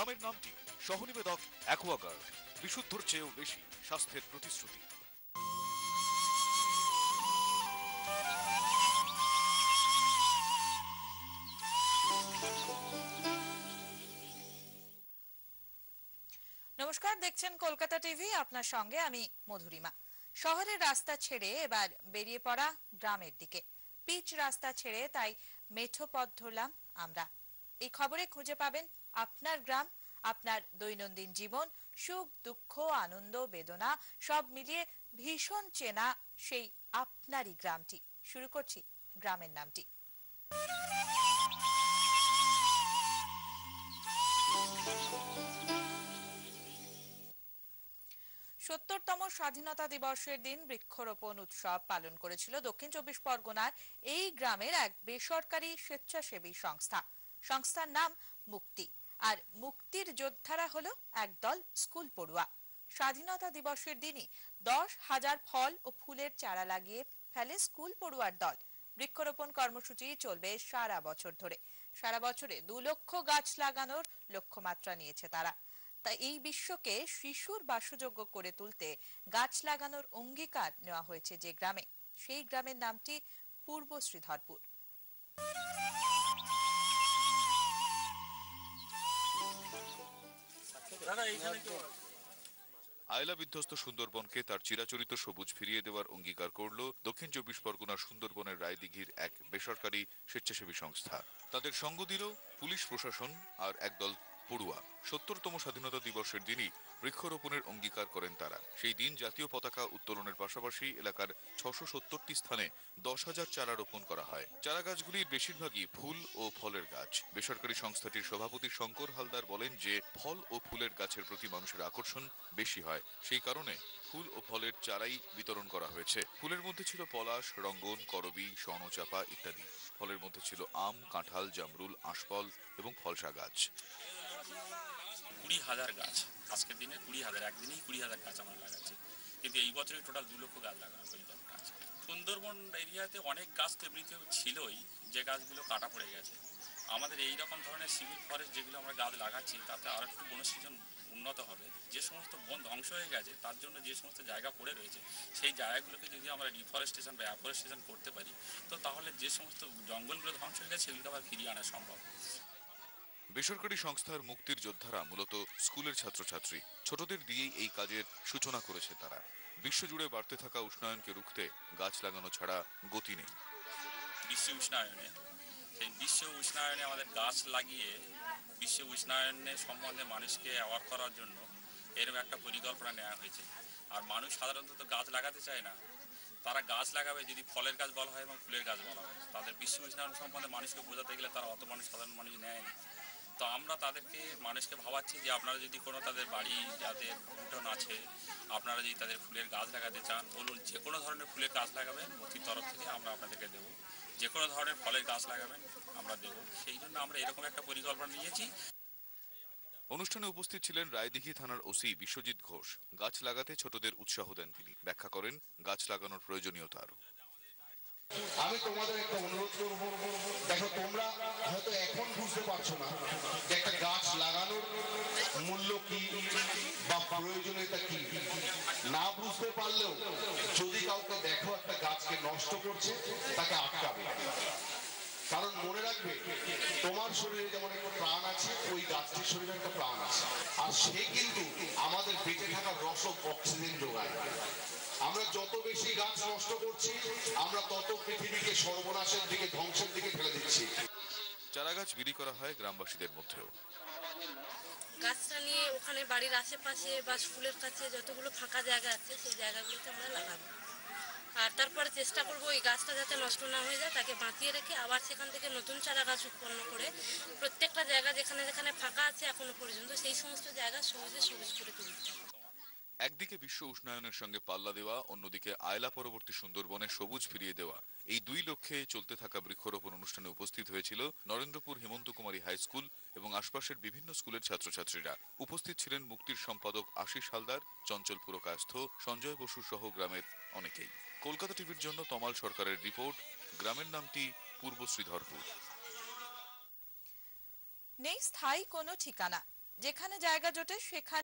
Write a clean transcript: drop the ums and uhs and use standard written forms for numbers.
গ্রামের নামটি সহনিবেদক অ্যাকোয়াগার্ড, বিশুদ্ধর চেয়েও বেশি স্বাস্থ্যের প্রতিশ্রুতি। নমস্কার, দেখছেন কলকাতা টিভি। আপনার সঙ্গে আমি মধুরিমা। শহরের রাস্তা ছেড়ে এবার বেরিয়ে পড়া গ্রামের দিকে। পিচ রাস্তা ছেড়ে তাই মেঠো পথ ধরলাম আমরা। এই খবরে খুঁজে পাবেন আপনার গ্রাম, আপনার দৈনন্দিন জীবন, সুখ দুঃখ, আনন্দ বেদনা সব মিলিয়ে ভীষণ চেনা সেই আপনারই গ্রামটি। শুরু করছি গ্রামের নামটি। ৭০তম স্বাধীনতা দিবসের দিন বৃক্ষরোপণ উৎসব পালন করেছিল দক্ষিণ চব্বিশ পরগনার এই গ্রামের এক বেসরকারি স্বেচ্ছাসেবী সংস্থা। সংস্থার নাম মুক্তি। আর মুক্তির যোদ্ধারা হলো একদল স্কুল পড়ুয়া। স্বাধীনতা দিবসের দিনই 10,000 ফল ও ফুলের চারা লাগিয়ে ফেলে স্কুল পড়ুয়ার দল। বৃক্ষরোপণ কর্মসূচি চলবে সারা বছর ধরে। সারা বছরে 2 লক্ষ গাছ লাগানোর লক্ষ্যমাত্রা নিয়েছে তারা। তাই এই বিশ্বকে শিশুর বাসযোগ্য করে তুলতে গাছ লাগানোর অঙ্গীকার নেওয়া হয়েছে যে গ্রামে, সেই গ্রামের নামটি পূর্ব শ্রীধরপুর। আয়লা বিধ্বস্ত সুন্দরবনকে তার চিরাচরিত সবুজ ফিরিয়ে দেওয়ার অঙ্গীকার করল দক্ষিণ চব্বিশ পরগনার সুন্দরবনের রায়দিঘির এক বেসরকারি স্বেচ্ছাসেবী সংস্থা। তাদের সঙ্গ দিল পুলিশ প্রশাসন আর একদল পড়ুয়া। ৭০তম স্বাধীনতা দিবসের দিনই বৃক্ষরোপণের অঙ্গীকার করেন তারা। সেই দিন জাতীয় পতাকা উত্তোলনের পাশাপাশি এলাকার ৬৭০টি স্থানে 10,000 চারা রোপণ করা হয়। চারা গাছগুলির বেশিরভাগই ফুল ও ফলের গাছ। বেসরকারি সংস্থাটির সভাপতি শঙ্কর হালদার বলেন যে ফল ও ফুলের গাছের প্রতি মানুষের আকর্ষণ বেশি হয়, সেই কারণে ফুল ও ফলের চারাই বিতরণ করা হয়েছে। ফুলের মধ্যে ছিল পলাশ, রঙ্গন, করবী, স্বর্ণচাপা ইত্যাদি। ফলের মধ্যে ছিল আম, কাঁঠাল, জামরুল, আঁশফল এবং ফলসা গাছ। 20,000 গাছ আজকের দিনে 20,000, একদিনেই 20,000 গাছ আমরা লাগাচ্ছি। কিন্তু এই বছরে টোটাল 2 লক্ষ গাছ লাগানোর পরিকল্পনা আছে। সুন্দরবন এরিয়াতে অনেক গাছ তো এমনিতে ছিলই, যে গাছগুলো কাটা পড়ে গেছে। আমাদের এই রকম ধরনের সিভিল ফরেস্ট যেগুলো আমরা গাছ লাগাচ্ছি তাতে আরও একটু বনসৃজন উন্নত হবে। যে সমস্ত বন ধ্বংস হয়ে গেছে তার জন্য যে সমস্ত জায়গা পড়ে রয়েছে সেই জায়গাগুলোকে যদি আমরা রিফরেস্টেশন বা অ্যাফরেস্টেশন করতে পারি তো তাহলে যে সমস্ত জঙ্গলগুলো ধ্বংস হয়ে গেছে সেগুলো আবার ফিরিয়ে আনা সম্ভব। বেসরকারি সংস্থার মুক্তির যোদ্ধারা মূলত স্কুলের ছাত্রছাত্রী। ছোটদের দিয়েই এই কাজের সূচনা করেছে তারা। বিশ্বজুড়ে বাড়তে থাকা উষ্ণায়নকে রুখতে গাছ লাগানো ছাড়া গতি নেই। বিশ্ব উষ্ণায়নে আমাদের গাছ লাগিয়ে বিশ্ব উষ্ণায়নের সম্বন্ধে মানুষকে অ্যাওয়ার করার জন্য এরকম একটা পরিকল্পনা নেওয়া হয়েছে। আর মানুষ সাধারণত গাছ লাগাতে চায় না, তারা গাছ লাগাবে যদি ফলের গাছ বলা হয় এবং ফুলের গাছ বলা হয়। তাদের বিশ্ব উষ্ণায়ন সম্বন্ধে মানুষকে বোঝাতে গেলে তারা অত সাধারণ মানুষ নেয় না। তো আমরা তাদেরকে মানুষকে ভাবাচ্ছি যে আপনারা যদি কোনো তাদের বাড়ি যাদের উঠোন আছে, আপনারা যদি তাদের ফুলের গাছ লাগাতে চান বলুন, যে কোনো ধরনের ফুলের গাছ লাগাবেন মুক্তির তরফ থেকে আমরা আপনাদেরকে দেবো। যে কোনো ধরনের ফলের গাছ লাগাবেন আমরা দেবো। সেই জন্য আমরা এরকম একটা পরিকল্পনা নিয়েছি। অনুষ্ঠানে উপস্থিত ছিলেন রায়দিঘি থানার ওসি বিশ্বজিৎ ঘোষ। গাছ লাগাতে ছোটদের উৎসাহ দেন তিনি। ব্যাখ্যা করেন গাছ লাগানোর প্রয়োজনীয়তা আরও। আমি তোমাদের একটা অনুরোধ করবো, দেখো তোমরা হয়তো এখন বুঝতে পারছো না যে একটা গাছ লাগানোর মূল্য কি বা প্রয়োজনীয়তা কি। না বুঝতে পারলেও যদি কাউকে দেখো একটা গাছকে নষ্ট করছে তাকে আটকাবে। কারণ মনে রাখবে তোমার শরীরে যেমন একটা প্রাণ আছে, ওই গাছটির শরীরে একটা প্রাণ আছে। আর সে কিন্তু আমাদের বেঁচে থাকার রসদ অক্সিজেন যোগায়। আমরা যত বেশি গাছ নষ্ট করছি আমরা তত পৃথিবীকে সর্বনাশের দিকে, ধ্বংসের দিকে ফেলে দিচ্ছি। চারা গাছ বিলি করা হয় গ্রামবাসীদের মধ্যেও। গাছটা নিয়ে ওখানে বাড়ির আশেপাশে বা স্কুলের কাছে যতগুলো ফাঁকা জায়গা আছে সেই জায়গাগুলোতে আমরা লাগাবো। আর তারপরে চেষ্টা করবো ওই গাছটা যাতে নষ্ট না হয়ে যায়, তাকে বাঁচিয়ে রেখে আবার সেখান থেকে নতুন চারা গাছ উৎপন্ন করে প্রত্যেকটা জায়গা যেখানে যেখানে ফাঁকা আছে এখনো পর্যন্ত সেই সমস্ত জায়গা সহজে সবুজ করে তুলতে। একদিকে বিশ্ব উষ্ণায়নের সঙ্গে পাল্লা দেওয়া, অন্যদিকে আয়লা পরবর্তী সুন্দরবনে সবুজ ফিরিয়ে দেওয়া, এই 2 লক্ষ্যে চলতে থাকা বৃক্ষরোপণ অনুষ্ঠানে উপস্থিত হয়েছিল নরেন্দ্রপুর হেমন্ত কুমারী হাই স্কুল এবং আশপাশের বিভিন্ন স্কুলের ছাত্রছাত্রীরা। উপস্থিত ছিলেন মুক্তির সম্পাদক আশিস হালদার, চঞ্চল পুরকায়স্থ, সঞ্জয় বসু সহ গ্রামের অনেকেই। কলকাতা টিভির জন্য তমাল সরকারের রিপোর্ট। গ্রামের নামটি পূর্ব শ্রীধরপুর। নেই স্থায়ী কোনো ঠিকানা। যেখানে জায়গা জোটে সেখানে